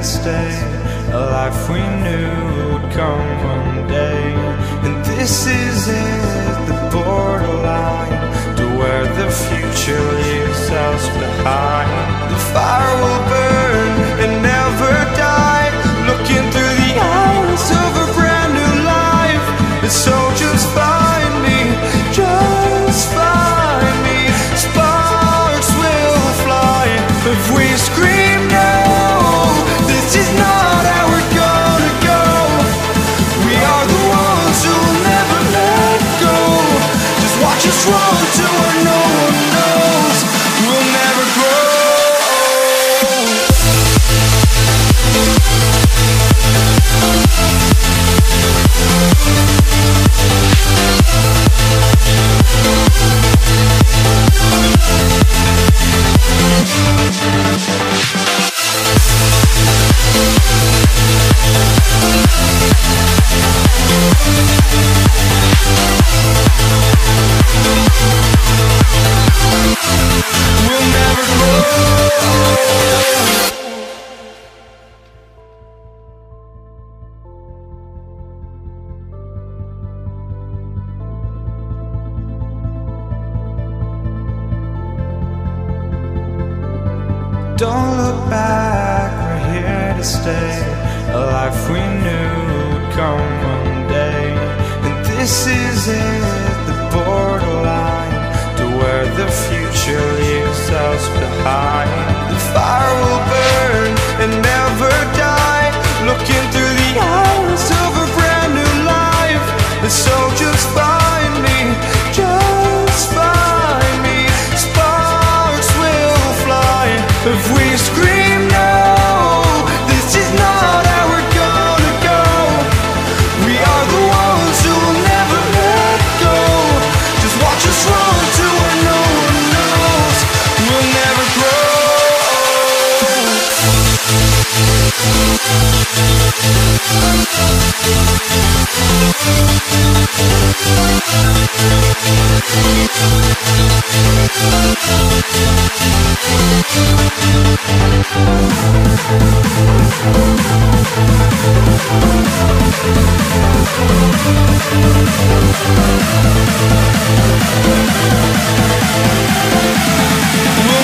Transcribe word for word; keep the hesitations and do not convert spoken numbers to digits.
stay, a life we knew would come one day. And this is it, the borderline to where the future leaves us behind. The fire will burn and never die, looking through the eyes of a brand new life. And so just find me, just find me. Sparks will fly if we scream no. This is not how we're gonna go. We are the ones who will never let go. Just watch us run to where no one knows. We'll never grow. We'll never grow. Don't look back, we're here to stay, a life we knew would come one day. And this is it, the borderline to where the future leaves us behind. The fire will burn and never die, looking through the eyes of a brand new life. And so just find me, just find me. Sparks will fly if we scream no. This is not how we're gonna go. We are the ones who will never let go. Just watch us run to where no one knows. We'll never grow. We'll